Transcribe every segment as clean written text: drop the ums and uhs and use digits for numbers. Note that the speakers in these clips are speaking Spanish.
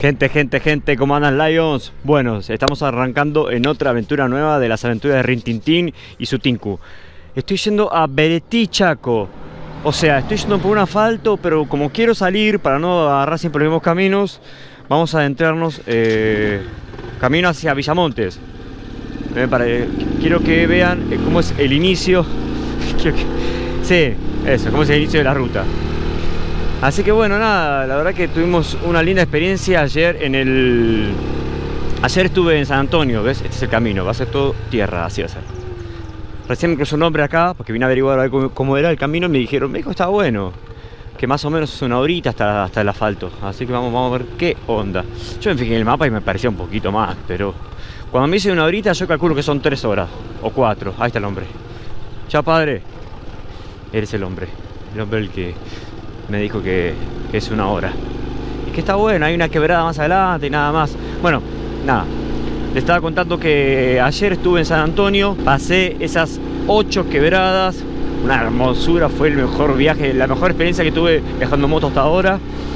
Gente, ¿cómo andan, Lions? Bueno, estamos arrancando en otra aventura nueva de las aventuras de Rin Tin Tin y su Tinku. Estoy yendo a Beretí, Chaco. O sea, estoy yendo por un asfalto, pero como quiero salir para no agarrar siempre los mismos caminos, vamos a adentrarnos camino hacia Villamontes. Quiero que vean cómo es el inicio. Sí, eso, cómo es el inicio de la ruta. Así que bueno, nada, la verdad que tuvimos una linda experiencia ayer Ayer estuve en San Antonio, ¿ves? Este es el camino, va a ser todo tierra, así va a ser. Recién me cruzó un hombre acá, porque vine a averiguar a ver cómo era el camino y me dijeron, México está bueno, que más o menos es una horita hasta el asfalto. Así que vamos a ver qué onda. Yo me fijé en el mapa y me parecía un poquito más, pero cuando me dice una horita yo calculo que son 3 horas, o 4, ahí está el hombre. Chao, padre. Eres el hombre el que me dijo que es una hora. Y que está bueno, hay una quebrada más adelante y nada más. Bueno, nada. Le estaba contando que ayer estuve en San Antonio, pasé esas 8 quebradas. Una hermosura, fue el mejor viaje, la mejor experiencia que tuve viajando en moto hasta ahora.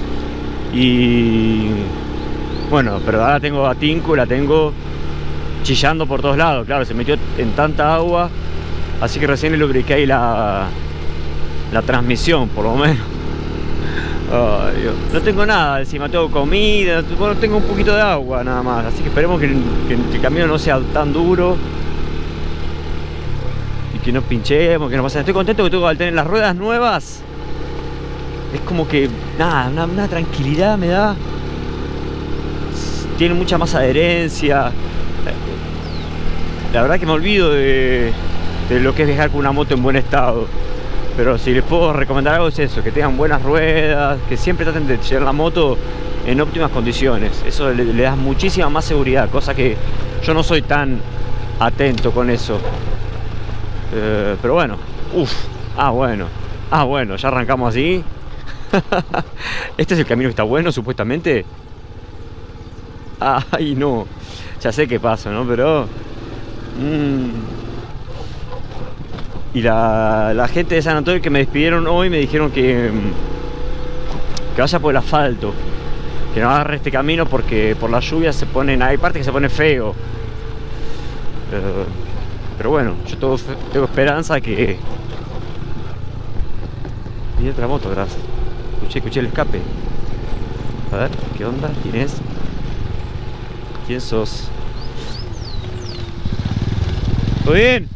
Y bueno, pero ahora tengo a Tinku, la tengo chillando por todos lados. Claro, se metió en tanta agua. Así que recién le lubriqué ahí la transmisión, por lo menos. Ay, Dios. No tengo nada encima, tengo comida, bueno, tengo un poquito de agua nada más. Así que esperemos que el camino no sea tan duro y que no pinchemos, que no pase. Estoy contento que al tener las ruedas nuevas, es como que nada, una tranquilidad me da. Tiene mucha más adherencia. La verdad que me olvido de lo que es viajar con una moto en buen estado. Pero si les puedo recomendar algo es eso, que tengan buenas ruedas, que siempre traten de llevar la moto en óptimas condiciones. Eso le da muchísima más seguridad, cosa que yo no soy tan atento con eso. Pero bueno, bueno, ya arrancamos así. Este es el camino que está bueno, supuestamente. Ay, no, ya sé qué pasa, ¿no? Pero... Y la gente de San Antonio que me despidieron hoy me dijeron que vaya por el asfalto, que no agarre este camino porque por la lluvia hay partes que se pone feo. Pero bueno, yo tengo esperanza que... Y otra moto, gracias. Escuché el escape. A ver, ¿qué onda? ¿Quién es? ¿Quién sos? ¿Todo bien?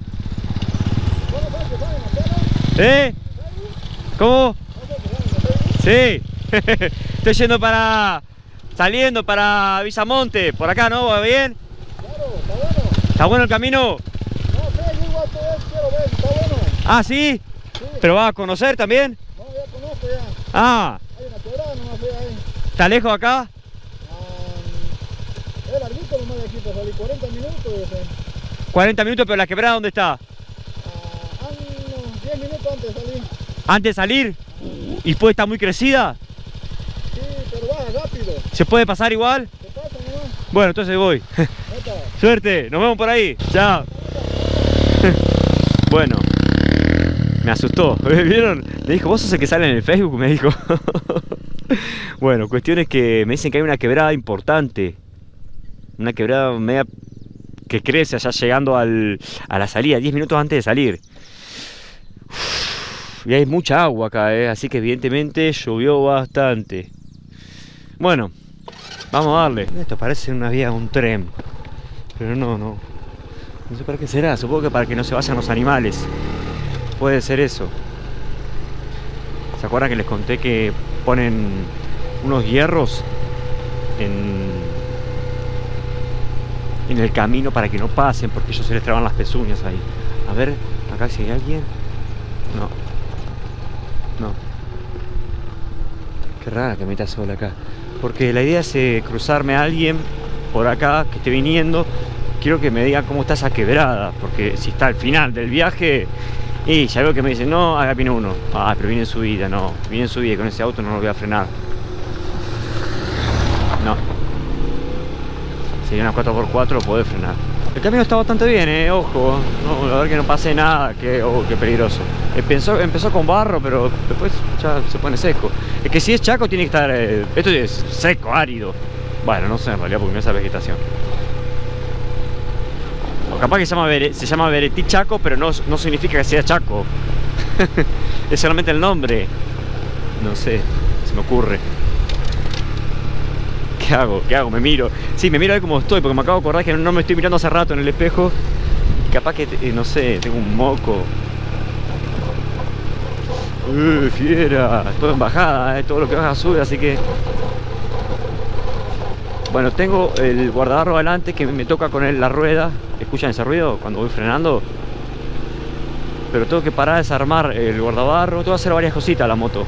¿Cómo? Sí. Estoy saliendo para Villamonte. Por acá, ¿no? ¿Va bien? Claro, está bueno. ¿Está bueno el camino? No sé, yo igual quiero ver, está bueno. Ah, ¿sí? Sí. ¿Pero vas a conocer también? No, ya conozco ya. Ah. Hay una quebrada nomás ahí. ¿Está lejos acá? Es larguito nomás de aquí, para salir 40 minutos. 40 minutos, pero la quebrada, ¿dónde está? Unos 10 minutos antes de salir. ¿Antes de salir? ¿Y puede estar muy crecida? Sí, pero va rápido. ¿Se puede pasar igual? ¿Qué pasa nomás? Bueno, entonces voy. Suerte, nos vemos por ahí. Chao. Bueno, me asustó. ¿Vieron? Me dijo, vos sos el que sale en el Facebook, me dijo. Bueno, cuestión es que me dicen que hay una quebrada importante. Una quebrada media que crece allá llegando a la salida, 10 minutos antes de salir. Y hay mucha agua acá, así que evidentemente llovió bastante. Bueno, vamos a darle. Esto parece una vía, un tren. Pero no sé para qué será, supongo que para que no se vayan los animales. Puede ser eso. ¿Se acuerdan que les conté que ponen unos hierros en el camino para que no pasen, porque ellos se les traban las pezuñas ahí? A ver, acá si hay alguien. No. Qué rara que me está sola acá. Porque la idea es cruzarme a alguien por acá que esté viniendo. Quiero que me digan cómo está esa quebrada, porque si está al final del viaje y ya veo que me dicen, no, acá viene uno. Ah, pero viene en subida, no. Viene en subida y con ese auto no lo voy a frenar. No. Si hay una 4x4 lo puedo frenar. El camino está bastante bien, ojo. No, la verdad que no pase nada, qué peligroso. Empezó con barro, pero después ya se pone seco. Es que si es Chaco tiene que estar... esto es seco, árido. Bueno, no sé en realidad porque no es esa vegetación. O capaz que se llama Veretí Chaco, pero no significa que sea Chaco. Es solamente el nombre. No sé, se me ocurre. ¿Qué hago? ¿Qué hago? Me miro. Sí, me miro a ver cómo estoy, porque me acabo de acordar que no me estoy mirando hace rato en el espejo. Y capaz que, no sé, tengo un moco. Fiera. Todo en bajada, todo lo que baja sube, así que... Bueno, tengo el guardabarro adelante que me toca con la rueda. ¿Escuchan ese ruido cuando voy frenando? Pero tengo que parar a desarmar el guardabarro. Tengo que hacer varias cositas a la moto.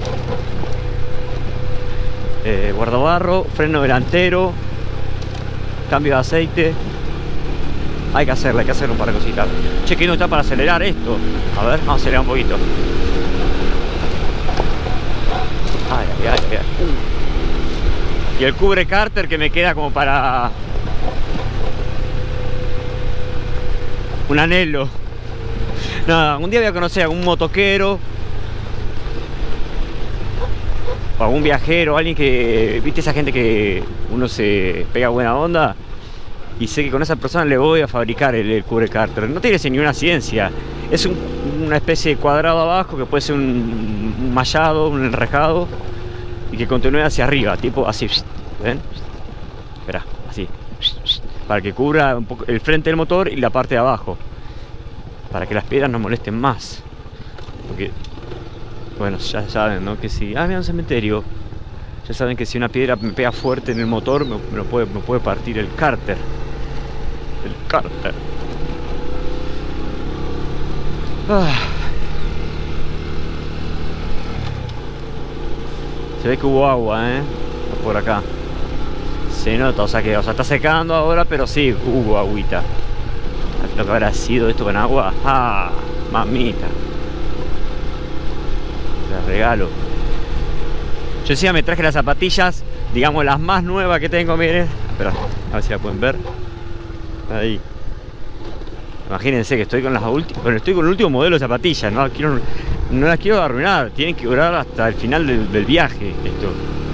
Guardabarro, freno delantero, cambio de aceite. Hay que hacer un par de cositas. Che, que no está para acelerar esto. A ver, vamos a acelerar un poquito. Ay. Y el cubre cárter que me queda como para un anhelo. Nada, un día voy a conocer a algún motoquero o algún viajero, alguien que, viste, esa gente que uno se pega buena onda, y sé que con esa persona le voy a fabricar el cubre cárter. No tiene ni una ciencia, es una especie de cuadrado abajo que puede ser un mallado, un enrejado, y que continúe hacia arriba, tipo así, ¿ven? Espera, así, para que cubra un poco el frente del motor y la parte de abajo, para que las piedras no molesten más. Porque, bueno, ya saben, ¿no? Que si... Ah, mira, un cementerio. Ya saben que si una piedra me pega fuerte en el motor, me puede partir el cárter. El cárter. Se ve que hubo agua, por acá. Se nota, o sea, está secando ahora, pero sí, hubo agüita. Lo que habrá sido esto con agua. ¡Ah! Mamita. Les regalo. Yo encima me traje las zapatillas, digamos las más nuevas que tengo, miren. Espera, a ver si la pueden ver. Ahí. Imagínense que estoy con las últimas. Bueno, estoy con el último modelo de zapatillas, no las quiero arruinar. Tienen que durar hasta el final del viaje esto.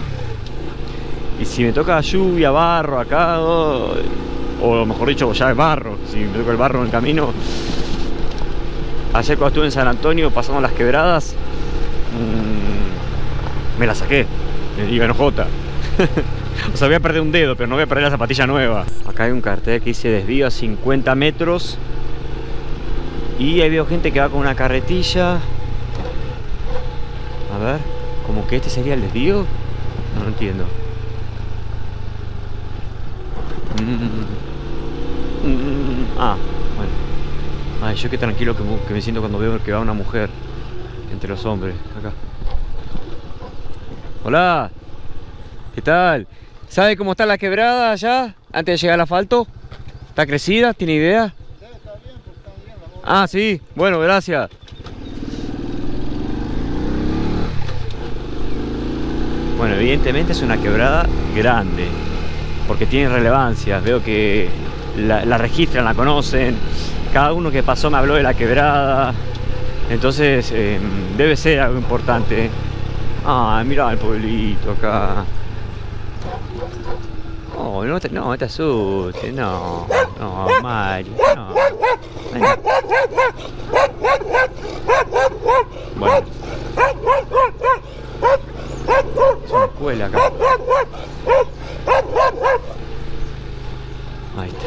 Y si me toca lluvia, barro acá, o mejor dicho, ya es barro. Si me toca el barro en el camino. Ayer cuando estuve en San Antonio pasando las quebradas, me la saqué. Me digo, no jota. O sea, voy a perder un dedo, pero no voy a perder la zapatilla nueva. Acá hay un cartel que dice desvío a 50 metros. Y ahí veo gente que va con una carretilla. A ver, como que este sería el desvío. No entiendo. Bueno. Ay, yo qué tranquilo que me siento cuando veo que va una mujer entre los hombres. Acá. Hola. ¿Qué tal? ¿Sabe cómo está la quebrada allá? Antes de llegar al asfalto. ¿Está crecida? ¿Tiene idea? Sí, está bien, pues está bien la moto. Ah, sí. Bueno, gracias. Bueno, evidentemente es una quebrada grande, porque tiene relevancia. Veo que la registran, la conocen. Cada uno que pasó me habló de la quebrada. Entonces debe ser algo importante. Ah, mira el pueblito acá. Oh, no te asustes. No, Mario, no. Venga. Bueno, es una escuela acá. Ahí está.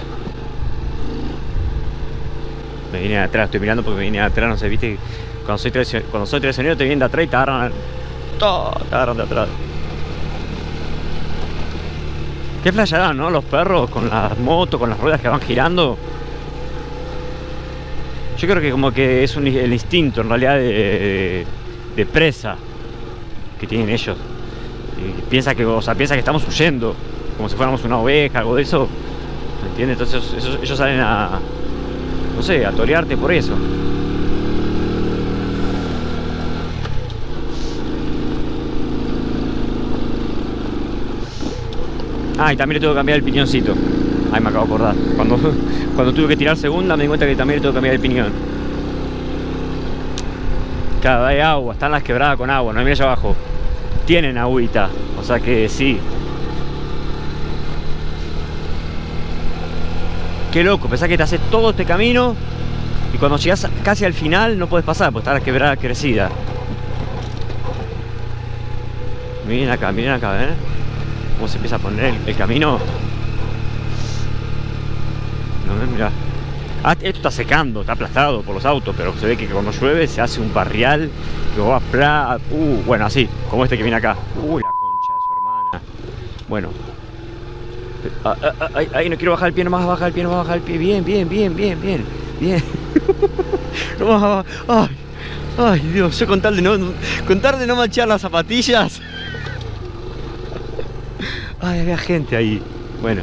Me vienen atrás, estoy mirando porque me vienen atrás, no sé, viste, cuando soy traicionero te vienen de atrás y te agarran de atrás. Qué flasharán, ¿no? Los perros con las motos, con las ruedas que van girando. Yo creo que como que es el instinto en realidad de presa que tienen ellos. Y piensa que estamos huyendo, como si fuéramos una oveja, algo de eso. ¿Me entiendes? Entonces ellos salen a, no sé, a torearte por eso. Ah, y también le tengo que cambiar el piñoncito. Ay, me acabo de acordar. Cuando tuve que tirar segunda me di cuenta que también le tengo que cambiar el piñón. Claro, hay agua, están las quebradas con agua, no hay, mira allá abajo. Tienen agüita, o sea que sí. Qué loco, pensás que te haces todo este camino y cuando llegas casi al final no puedes pasar porque está la quebrada crecida. Miren acá, ¿eh? Cómo se empieza a poner el camino. No, mirá. Ah, esto está secando, está aplastado por los autos, pero se ve que cuando llueve se hace un barrial que va bueno, así, como este que viene acá. La concha de su hermana. Bueno. Ay, no quiero bajar el pie, nomás baja el pie, nomás baja el pie. Bien. No, ay, Dios, yo con tal de no manchar las zapatillas. Ay, había gente ahí. Bueno.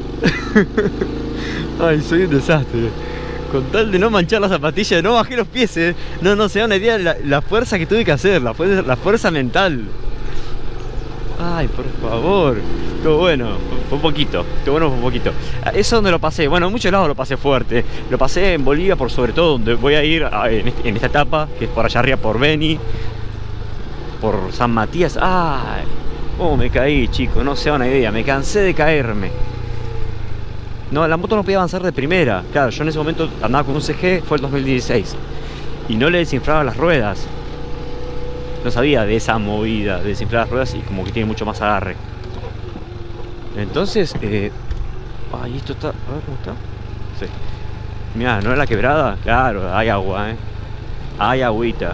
Ay, soy un desastre. Con tal de no manchar las zapatillas, no bajé los pies, No se da una idea de la fuerza que tuve que hacer, la fuerza mental. Ay, por favor. Estuvo bueno, fue un poquito. Eso donde lo pasé, bueno, en muchos lados lo pasé fuerte. Lo pasé en Bolivia por sobre todo, donde voy a ir en esta etapa, que es por allá arriba, por Beni, por San Matías. Ay, cómo me caí, chicos, no se da una idea, me cansé de caerme. No, la moto no podía avanzar de primera. Claro, yo en ese momento andaba con un CG, fue el 2016. Y no le desinflaba las ruedas. No sabía de esa movida, de desinflar las ruedas y como que tiene mucho más agarre. Entonces, ay, esto está... A ver cómo está. Sí. Mirá, ¿no es la quebrada? Claro, hay agua, hay agüita.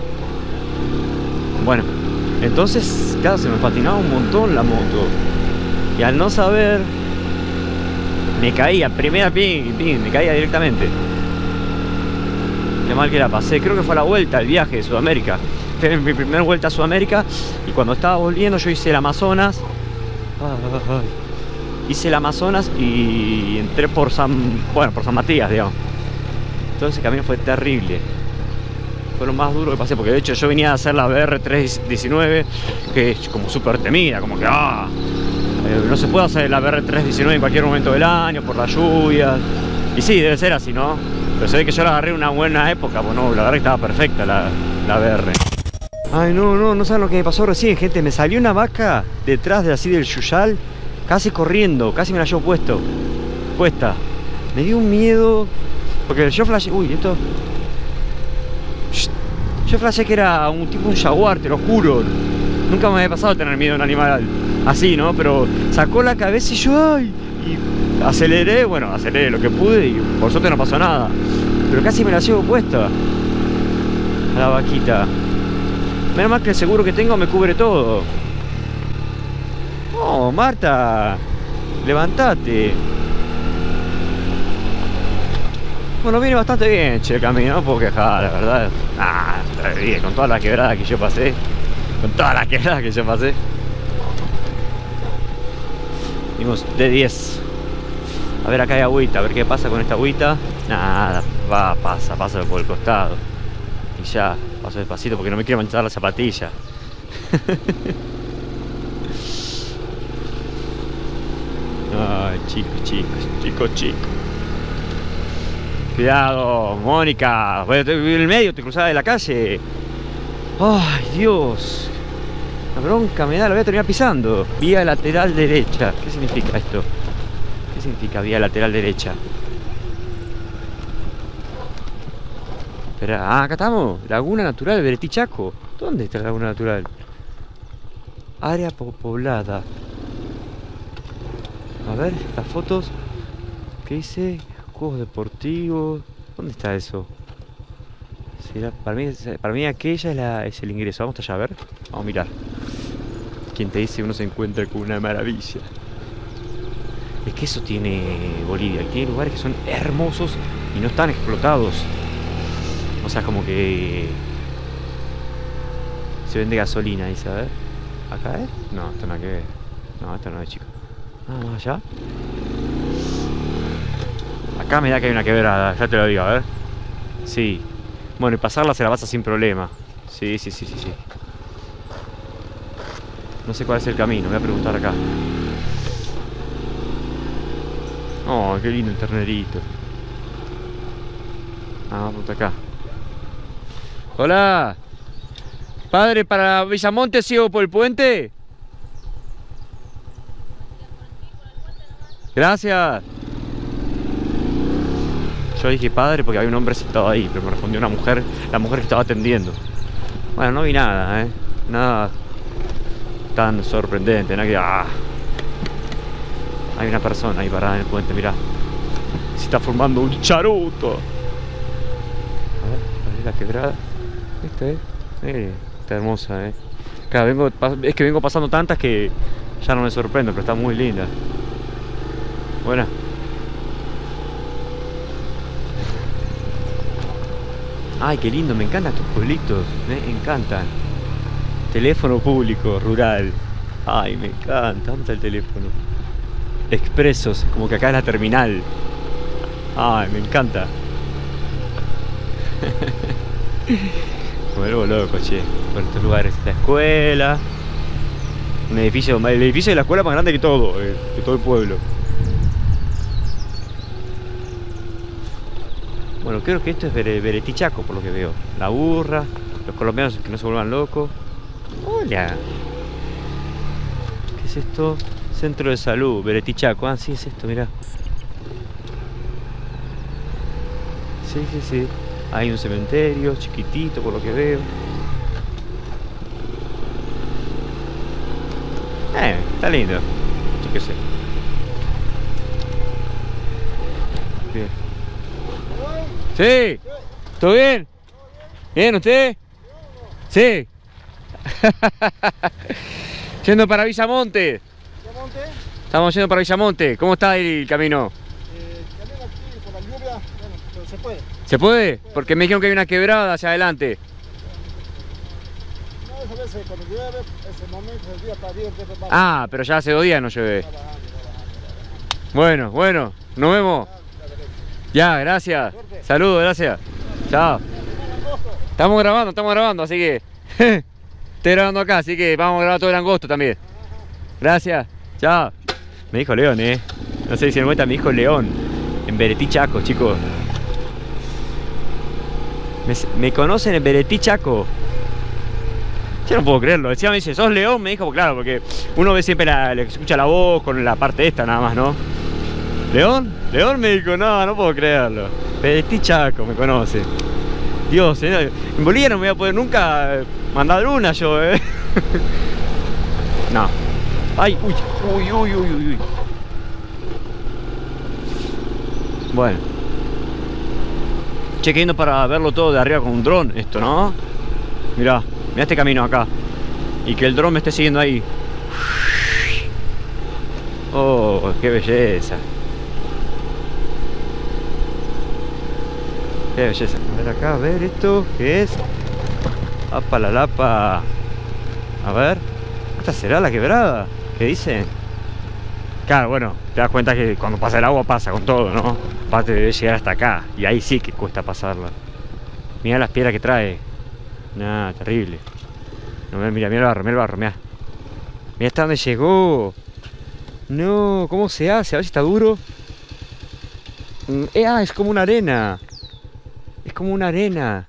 Bueno, entonces, claro, se me patinaba un montón la moto. Y al no saber... Me caía, primera me caía directamente. Qué mal que la pasé, creo que fue la vuelta, el viaje de Sudamérica. Fue mi primera vuelta a Sudamérica y cuando estaba volviendo yo hice el Amazonas. Hice el Amazonas y entré por San Matías, digamos. Entonces el camino fue terrible. Fue lo más duro que pasé, porque de hecho yo venía a hacer la BR319, que es como súper temida, como que no se puede hacer la BR319 en cualquier momento del año por la lluvia. Y sí, debe ser así, ¿no? Pero se ve que yo la agarré en una buena época, pues no, la verdad que estaba perfecta la BR. Ay, no saben lo que me pasó recién, gente. Me salió una vaca detrás de así del Yuyal, casi corriendo, casi me la llevo puesta. Me dio un miedo, porque yo flashé, esto... Yo flashé que era un jaguar, te lo juro. Nunca me había pasado tener miedo a un animal así, ¿no? Pero sacó la cabeza y yo, y aceleré lo que pude y por suerte no pasó nada. Pero casi me la llevo puesta a la vaquita. Menos mal que el seguro que tengo me cubre todo. Oh, Marta, levantate. Bueno, viene bastante bien, che, el camino, no puedo quejar, la verdad. Está bien, con toda la quebrada que yo pasé. Dimos de 10. A ver, acá hay agüita, a ver qué pasa con esta agüita. Nada, pasa por el costado. Y ya, paso despacito porque no me quiero manchar la zapatilla. Ay, chicos. Cuidado, Mónica. En el medio, te cruzaba de la calle. Ay, Dios. La bronca me da, la voy a terminar pisando. Vía lateral derecha. ¿Qué significa esto? ¿Qué significa vía lateral derecha? Espera, acá estamos. Laguna Natural Beretichaco. ¿Dónde está la Laguna Natural? Área poblada. A ver, estas fotos. ¿Qué dice? Juegos deportivos. ¿Dónde está eso? Para mí aquella es el ingreso. Vamos allá a ver. Vamos a mirar. Quien te dice uno se encuentra con una maravilla. Es que eso tiene Bolivia. Tiene lugares que son hermosos y no están explotados. O sea, como que se vende gasolina, dice, a ver. ¿Acá es? No, esto no hay que ver. No, esto no es, chico. Más allá. Acá me da que hay una quebrada, ya te lo digo, a ver. Sí. Bueno, y pasarla se la pasa sin problema. Sí. No sé cuál es el camino, voy a preguntar acá. Oh, qué lindo el ternerito. Vamos acá. Hola. Padre, ¿para Villamonte sigo por el puente? Gracias. Yo dije padre porque había un hombre sentado ahí, pero me respondió una mujer, la mujer que estaba atendiendo. Bueno, no vi nada, nada tan sorprendente, nada que... ¡Ah! Hay una persona ahí parada en el puente, mirá. Se está formando un charuto. A ver, la quebrada. Esta está hermosa, Claro, es que vengo pasando tantas que ya no me sorprendo, pero está muy linda. Buena. Ay, qué lindo, me encantan estos pueblitos, me encantan. Teléfono público, rural. Ay, me encanta, ¿dónde está el teléfono? Expresos, como que acá es la terminal. Ay, me encanta. Me vuelvo loco, che, por estos lugares. La escuela. Un edificio, el edificio de la escuela más grande que todo el pueblo. Bueno, creo que esto es Beretichaco, por lo que veo. La burra, los colombianos que no se vuelvan locos. Hola. ¿Qué es esto? Centro de salud, Beretichaco. Ah, sí, es esto, mirá. Sí, sí, sí. Hay un cementerio chiquitito, por lo que veo. Está lindo. Yo qué sé. Bien. Sí. ¿Todo bien? ¿Bien usted? Sí. Yendo para Villamonte. ¿Villamonte? Estamos yendo para Villamonte. ¿Cómo está el camino? Camino aquí por la lluvia, bueno, pero se puede. ¿Se puede? Porque me dijeron que hay una quebrada hacia adelante. No, eso a veces cuando llueve, ese momento del día está bien. Ah, pero ya hace 2 días no llueve. Bueno, bueno, nos vemos. Ya, gracias. Saludos, gracias. Chao. Estamos grabando, así que... Estoy grabando acá, así que vamos a grabar todo el angosto también. Gracias. Chao. Me dijo León, no sé si se me cuenta, me dijo León. En Beretichaco, chicos. Me conocen en Beretichaco. Yo no puedo creerlo. Encima me dice, ¿sos León? Me dijo, claro, porque uno ve siempre le escucha la voz con la parte esta nada más, ¿no? ¿León? León me dijo, no puedo creerlo. Beretichaco me conoce. Dios, en Bolivia no me voy a poder nunca mandar una yo, No. Ay, uy. Bueno. Che, que yendo para verlo todo de arriba con un dron, esto, ¿no? Mirá este camino acá. Y que el dron me esté siguiendo ahí. Oh, qué belleza. Qué belleza. A ver acá, a ver esto, ¿qué es? Apa la lapa. A ver. ¿Esta será la quebrada? ¿Qué dice? Claro, bueno, te das cuenta que cuando pasa el agua pasa con todo, ¿no? Aparte debe llegar hasta acá. Y ahí sí que cuesta pasarla. Mirá las piedras que trae. Nah, terrible. No, mira el barro, mirá. Mirá hasta dónde llegó. No, ¿cómo se hace? A ver si está duro. Es como una arena. Es como una arena.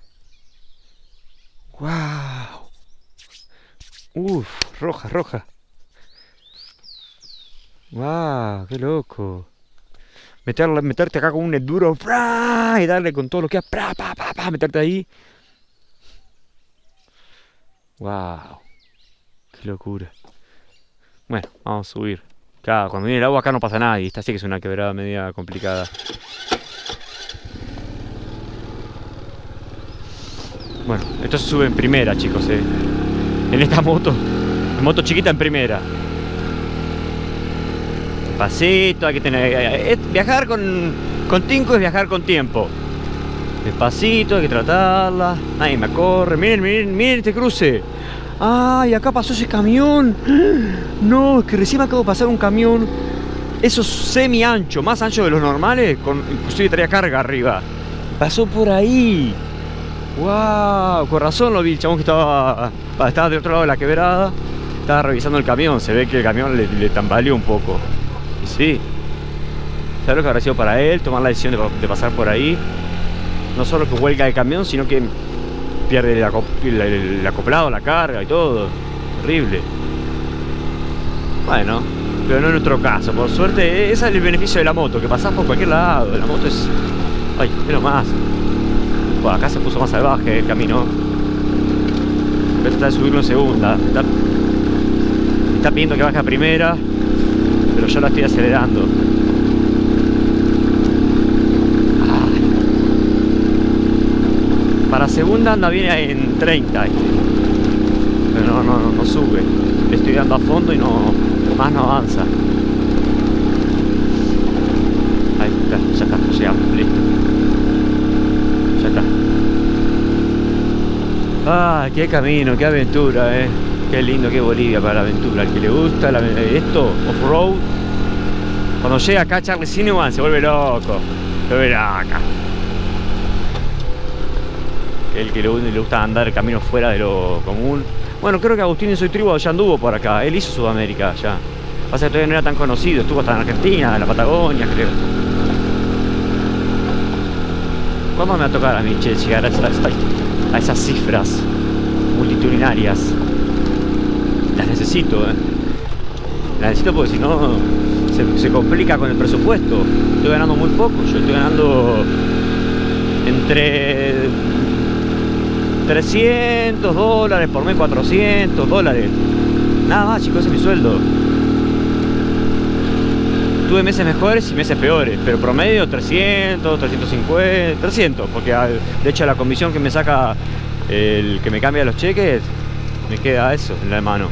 Wow. Uf, roja. Wow, qué loco. Meterte acá con un enduro y darle con todo lo que hay, meterte ahí. Wow, qué locura. Bueno, vamos a subir. Claro, cuando viene el agua acá no pasa nada y esta sí que es una quebrada media complicada. Bueno, esto se sube en primera, chicos, en esta moto chiquita en primera. Despacito, hay que tener... viajar con Tinko es viajar con tiempo. Despacito, hay que tratarla. Ay, me corre, miren este cruce. Ay, acá pasó ese camión. No, es que recién me acabo de pasar un camión. Eso es semi ancho, más ancho de los normales, inclusive traía carga arriba. Pasó por ahí. Wow, con razón lo vi, el chabón que estaba del otro lado de la quebrada. Estaba revisando el camión, se ve que el camión le tambaleó un poco. Y sí, ¿sabes lo que habrá sido para él? Tomar la decisión de pasar por ahí. No solo que huelga el camión, sino que pierde el acoplado, la carga y todo. Horrible. Bueno, pero no en nuestro caso. Por suerte, ese es el beneficio de la moto, que pasás por cualquier lado. La moto es Ay, pero más. Bueno, acá se puso más salvaje el camino. Voy a tratar de subirlo en segunda. Me está pidiendo que baje a primera, pero yo la estoy acelerando. Para segunda anda bien en 30 pero no sube. Le estoy dando a fondo y no avanza. Ahí está, ya está, llegamos, listo. Ya está. Ah, qué camino, qué aventura, qué lindo, qué Bolivia para la aventura. Al que le gusta esto, off-road, cuando llega acá Charlie Cinewan se vuelve loco. Se vuelve acá. El que le gusta andar caminos fuera de lo común. Bueno, creo que Agustín en Soy Tribu ya anduvo por acá. Él hizo Sudamérica ya. Pasa que todavía no era tan conocido. Estuvo hasta en Argentina, en la Patagonia, creo. ¿Cuándo me va a tocar a mí, che, llegar a esas cifras multitudinarias? Las necesito, Las necesito porque si no se complica con el presupuesto. Estoy ganando muy poco. Yo estoy ganando entre $300 por mes, $400. Nada más, chicos, ese es mi sueldo. Tuve meses mejores y meses peores, pero promedio 300, 350, 300, porque de hecho la comisión que me saca el que me cambia los cheques, me queda eso en la mano.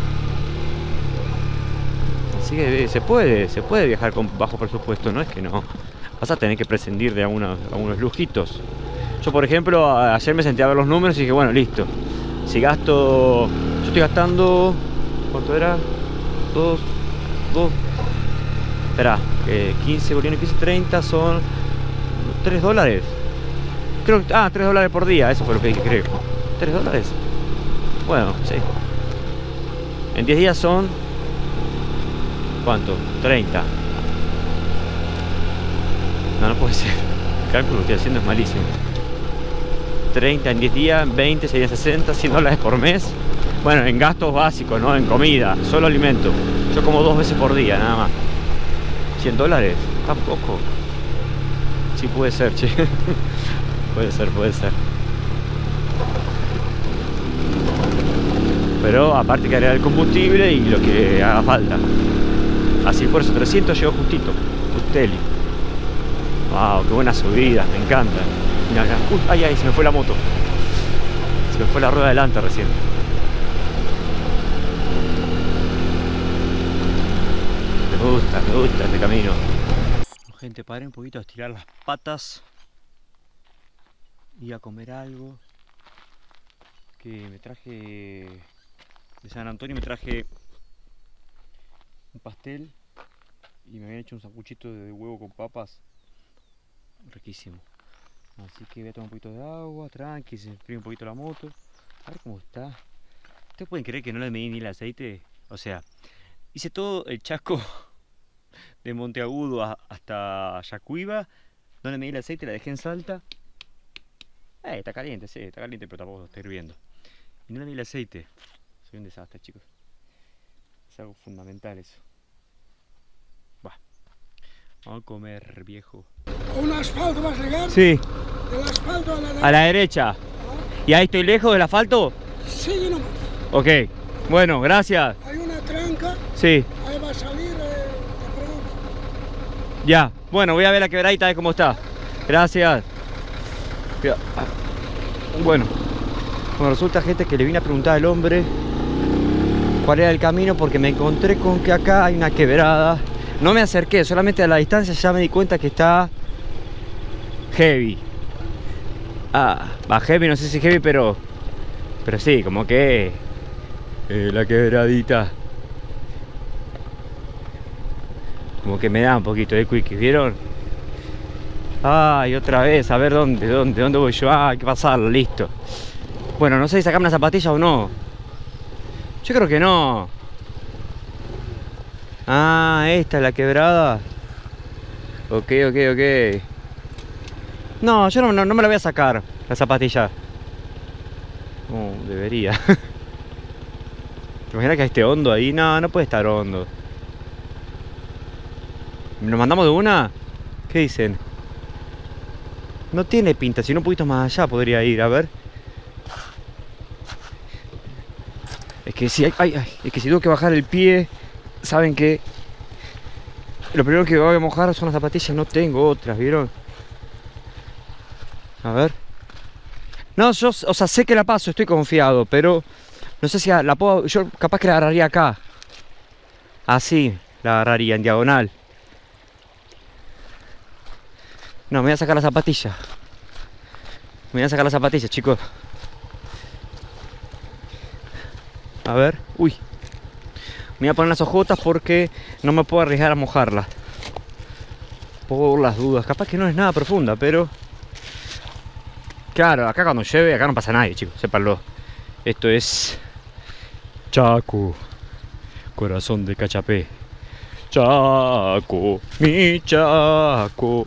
Así que se puede viajar con bajo presupuesto, no es que no. Vas a tener que prescindir de algunos lujitos. Yo, por ejemplo, ayer me senté a ver los números y dije, bueno, listo. Si gasto... Yo estoy gastando... ¿Cuánto era? 2... Espera, 15 bolivianos, 15, 30 son... $3. Creo que... Ah, $3 por día, eso fue lo que dije, creo. ¿$3? Bueno, sí. En 10 días son... ¿Cuánto? 30. No puede ser. El cálculo que estoy haciendo es malísimo. 30 en 10 días, 20 serían 60, $100 por mes. Bueno, en gastos básicos, ¿no? En comida, solo alimento. Yo como 2 veces por día, nada más. $100, tampoco. Sí puede ser, che. Puede ser. Pero aparte que agregar el combustible y lo que haga falta. Así por eso 300 llegó justito. Justeli. Wow, qué buena subida, me encanta. Mira acá. Ay, se me fue la moto. Se me fue la rueda adelante recién. Me gusta este camino. Gente, paré un poquito a estirar las patas y a comer algo. Que me traje de San Antonio, me traje un pastel y me habían hecho un sanguchito de huevo con papas. Riquísimo. Así que voy a tomar un poquito de agua, tranqui, se enfría un poquito la moto. A ver cómo está. ¿Ustedes pueden creer que no le medí ni el aceite? O sea, hice todo el chasco de Monteagudo hasta Yacuiba. No le medí el aceite, la dejé en Salta. Está caliente, sí, está caliente, pero tampoco está hirviendo. Y no le medí el aceite. Soy un desastre, chicos. Es algo fundamental eso. Vamos a comer, viejo. ¿A un asfalto vas a llegar? Sí. ¿Del asfalto a la derecha? A la derecha. ¿Y ahí estoy lejos del asfalto? Sí, nomás. Ok. Bueno, gracias. Hay una tranca. Sí. Ahí va a salir, te pregunto. Ya. Bueno, voy a ver la quebradita, a ver cómo está. Gracias. Bueno, resulta, gente, que le vine a preguntar al hombre cuál era el camino porque me encontré con que acá hay una quebrada. No me acerqué, solamente a la distancia ya me di cuenta que está heavy. Va heavy, no sé si heavy, pero sí, como que la quebradita. Como que me da un poquito de quickie, ¿vieron? Ay, otra vez, a ver dónde voy yo. Hay que pasarlo, listo. Bueno, no sé si sacarme una zapatilla o no. Yo creo que no. Esta es la quebrada. Ok. No, yo no me la voy a sacar, la zapatilla. Debería. ¿Te imaginas que esté hondo ahí? No puede estar hondo. ¿Nos mandamos de una? ¿Qué dicen? No tiene pinta, si no un poquito más allá podría ir, a ver. Es que si es que si tengo que bajar el pie, saben que lo primero que voy a mojar son las zapatillas, no tengo otras, ¿vieron? A ver. No, yo, o sea, sé que la paso, estoy confiado, pero no sé si la puedo, yo capaz que la agarraría acá. Así, la agarraría en diagonal. No, me voy a sacar las zapatillas. Me voy a sacar las zapatillas, chicos. A ver, uy. Me voy a poner las ojotas porque no me puedo arriesgar a mojarlas. Por las dudas. Capaz que no es nada profunda, pero... Claro, acá cuando llueve, acá no pasa nadie, chicos. Sépanlo. Esto es... Chaco. Corazón de Cachapé. Chaco. Mi Chaco.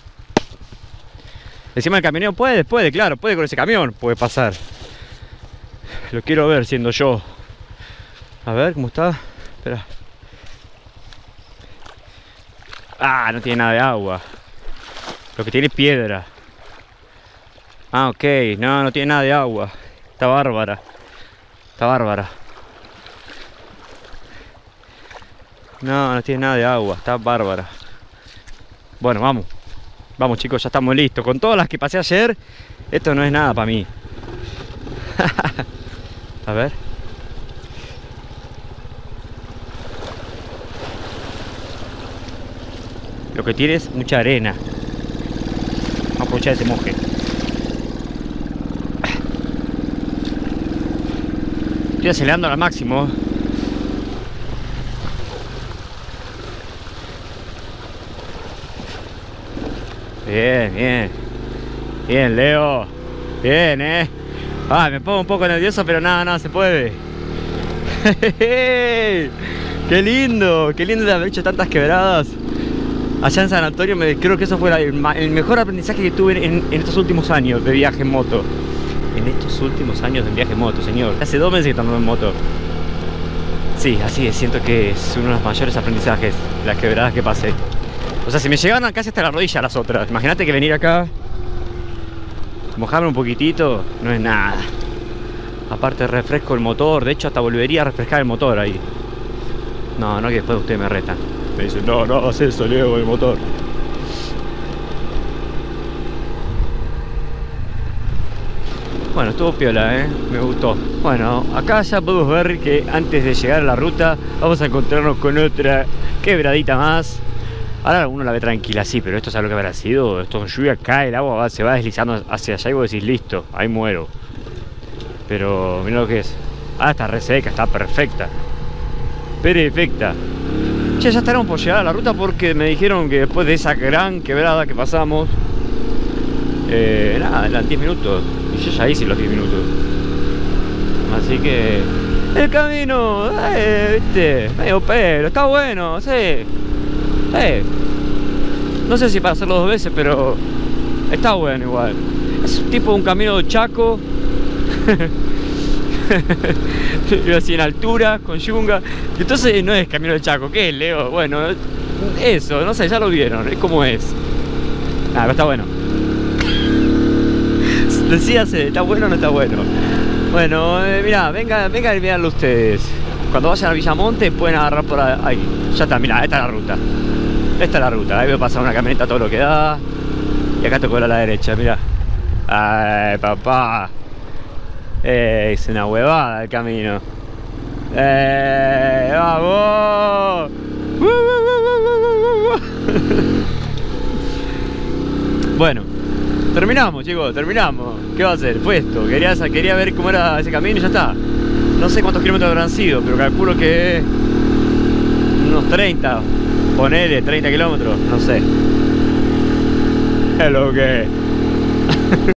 Encima el camionero puede, claro, puede con ese camión. Puede pasar. Lo quiero ver siendo yo. A ver, ¿cómo está? Espera. Ah, no tiene nada de agua. Lo que tiene es piedra. Ah, ok. No, no tiene nada de agua. Está bárbara. Está bárbara. No, no tiene nada de agua. Está bárbara. Bueno, vamos. Vamos, chicos, ya estamos listos. Con todas las que pasé ayer, esto no es nada para mí. A ver. Lo que tiene es mucha arena. Vamos a aprovechar ese moje. Estoy acelerando al máximo. Bien, bien. Bien, Leo. Bien, Ah, me pongo un poco nervioso, pero nada, no se puede. Qué lindo de haber hecho tantas quebradas. Allá en San Antonio, creo que eso fue el mejor aprendizaje que tuve en estos últimos años de viaje en moto. En estos últimos años de viaje en moto, señor. Hace 2 meses que estamos en moto. Sí, así es, siento que es uno de los mayores aprendizajes, las quebradas que pasé. O sea, si me llegaban casi hasta la rodilla las otras. Imagínate que venir acá, mojarme un poquitito, no es nada. Aparte refresco el motor, de hecho hasta volvería a refrescar el motor ahí. No, no que después ustedes me retan. Me dicen, no, no hagas eso, Leo, el motor. Bueno, estuvo piola, me gustó. Bueno, acá ya podemos ver que antes de llegar a la ruta vamos a encontrarnos con otra quebradita más. Ahora uno la ve tranquila, sí, pero esto es algo que habrá sido. Esto con lluvia cae, el agua se va deslizando hacia allá y vos decís, listo, ahí muero. Pero mira lo que es. Ah, está re seca, está perfecta. Perfecta. Che, ya estaremos por llegar a la ruta porque me dijeron que después de esa gran quebrada que pasamos, nada, eran 10 minutos. Y yo ya hice los 10 minutos. Así que... El camino, viste, medio pelo, está bueno, sí. No sé si para hacerlo 2 veces, pero está bueno igual. Es tipo un camino de Chaco. Así en altura, con yunga. Entonces no es camino de Chaco, ¿qué es, Leo? Bueno, eso, no sé, ya lo vieron, es como es. Ah, pero está bueno. Decíase, ¿está bueno o no está bueno? Bueno, mirá, venga y veanlo ustedes. Cuando vayan a Villamonte pueden agarrar por ahí. Ya está, mirá, esta es la ruta. Esta es la ruta, ahí veo pasar una camioneta todo lo que da. Y acá te cobra a la derecha, mirá. Ay, papá. Es una huevada el camino. ¡Vamos! Bueno, terminamos, chicos, terminamos. ¿Qué va a hacer? Fue esto. Quería ver cómo era ese camino y ya está. No sé cuántos kilómetros habrán sido, pero calculo que unos 30. Ponele 30 kilómetros, no sé. Es lo que